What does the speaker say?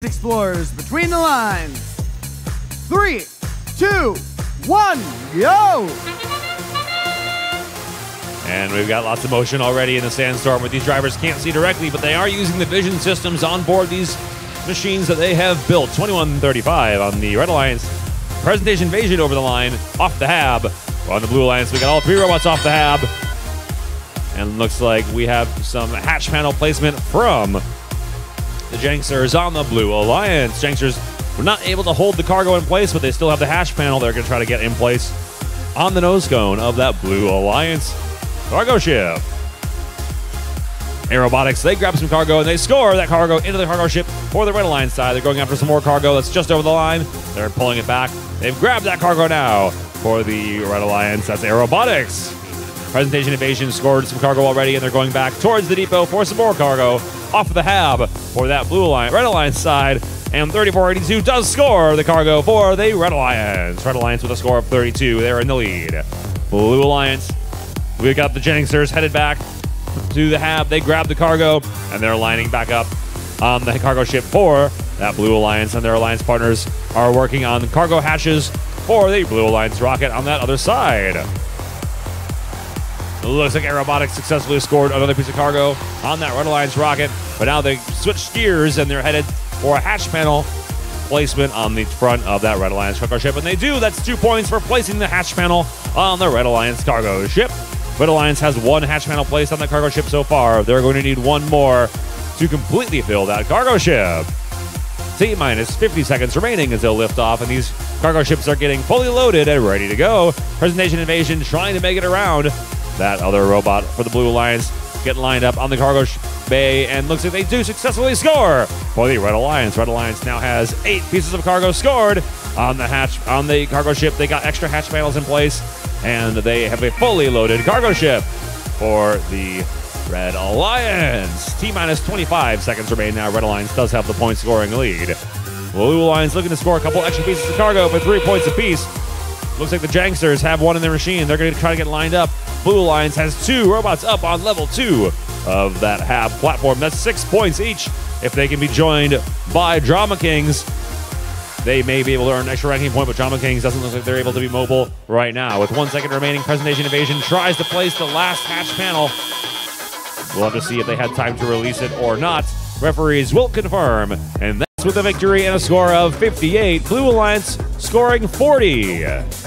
Explorers between the lines. 3, 2, 1, go! And we've got lots of motion already in the sandstorm where these drivers can't see directly, but they are using the vision systems on board these machines that they have built. 21:35 on the Red Alliance. Presentation Invasion over the line, off the hab. On the Blue Alliance, we got all 3 robots off the hab. And looks like we have some hatch panel placement from the Janksters on the Blue Alliance. Janksters were not able to hold the cargo in place, but they still have the hatch panel they're going to try to get in place on the nose cone of that Blue Alliance cargo ship. Aerobotics, they grab some cargo and they score that cargo into the cargo ship for the Red Alliance side. They're going after some more cargo that's just over the line. They're pulling it back. They've grabbed that cargo now for the Red Alliance. That's Aerobotics. Presentation Invasion scored some cargo already, and they're going back towards the depot for some more cargo off of the hab for that Blue Alliance, Red Alliance side. And 3482 does score the cargo for the Red Alliance. Red Alliance with a score of 32. They're in the lead. Blue Alliance, we got the Janksters headed back to the hab. They grab the cargo, and they're lining back up on the cargo ship for that Blue Alliance, and their alliance partners are working on the cargo hatches for the Blue Alliance rocket on that other side. It looks like Aerobotics successfully scored another piece of cargo on that Red Alliance rocket, but now they switched gears and they're headed for a hatch panel placement on the front of that Red Alliance cargo ship, and they do. That's 2 points for placing the hatch panel on the Red Alliance cargo ship. Red Alliance has 1 hatch panel placed on the cargo ship so far. They're going to need 1 more to completely fill that cargo ship. T-minus 50 seconds remaining as they'll lift off, and these cargo ships are getting fully loaded and ready to go. Presentation Invasion trying to make it around that other robot for the Blue Alliance, getting lined up on the cargo bay, and looks like they do successfully score for the Red Alliance. Red Alliance now has 8 pieces of cargo scored on the cargo ship. They got extra hatch panels in place, and they have a fully loaded cargo ship for the Red Alliance. T-minus 25 seconds remain now. Red Alliance does have the point scoring lead. Blue Alliance looking to score a couple extra pieces of cargo for 3 points apiece. Looks like the Janksters have 1 in their machine. They're going to try to get lined up. Blue Alliance has 2 robots up on level 2 of that hab platform. That's 6 points each. If they can be joined by Drama Kings, they may be able to earn an extra ranking point, but Drama Kings doesn't look like they're able to be mobile right now. With 1 second remaining, Presentation Invasion tries to place the last hatch panel. We'll have to see if they had time to release it or not. Referees will confirm, and that's with a victory and a score of 58. Blue Alliance scoring 40.